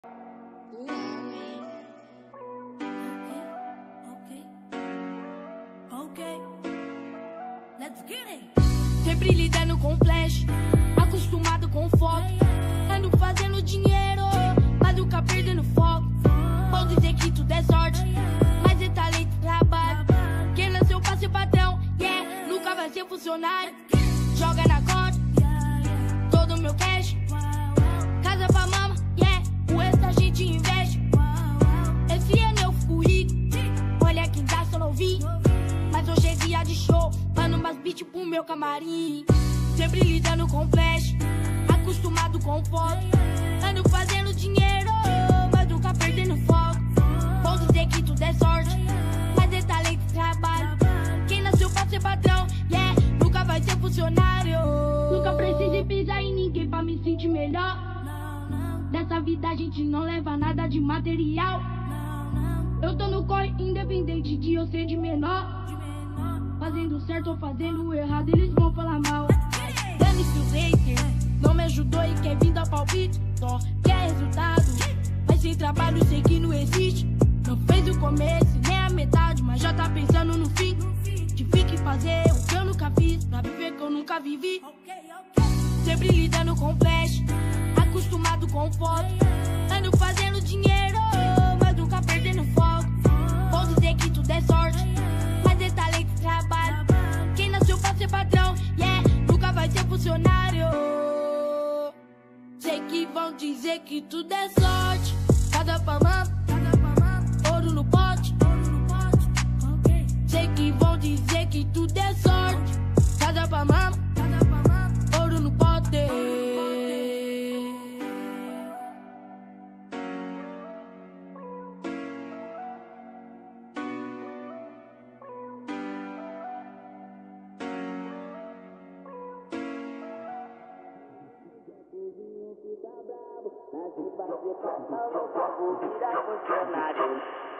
Sempre lidando com flash, acostumado com foto. Ando fazendo dinheiro, mas nunca perdendo foco. Vão dizer que tudo é sorte, mas é talento e trabalho. Quem nasceu pra ser patrão, yeah, nunca vai ser funcionário. Joga na conta, todo meu cash. Casa pra mama, yeah, o extra a gente investe. Esse ano eu fico rico, olha quem dá só novinho. Mas hoje é dia de show, mano, mais beat pro meu camarim. Sempre lidando com flash, acostumado com foto. Ando fazendo dinheiro, mas nunca perdendo foco. Vão dizer que tudo é sorte, mas é talento e trabalho. Quem nasceu pra ser patrão, yeah, nunca vai ser funcionário. Nunca precisei pisar em ninguém pra me sentir melhor. Dessa vida a gente não leva nada de material. Eu tô no corre independente de eu ser de menor. Fazendo certo ou fazendo errado, eles vão falar mal. Dane-se os haters, não me ajudou e quer vir dar palpite. Só quer resultado, mas sem trabalho sei que não existe. Não fez o começo, nem a metade, mas já tá pensando no fim. Tive que fazer o que eu nunca fiz, pra viver que eu nunca vivi. Sempre lidando com flash, acostumado com foto. Ando fazendo dinheiro, mas nunca perdendo foco. Vão dizer que tudo é sorte, mas é talento e trabalho. Quem nasceu pra ser patrão, yeah, nunca vai ser funcionário. Sei que vão dizer que tudo é sorte. Cada pra mama, ouro no pote. Sei que vão dizer que tudo é sorte. Cada pra mama, ouro no pote. Mas se fazer papão, eu vou virar funcionário.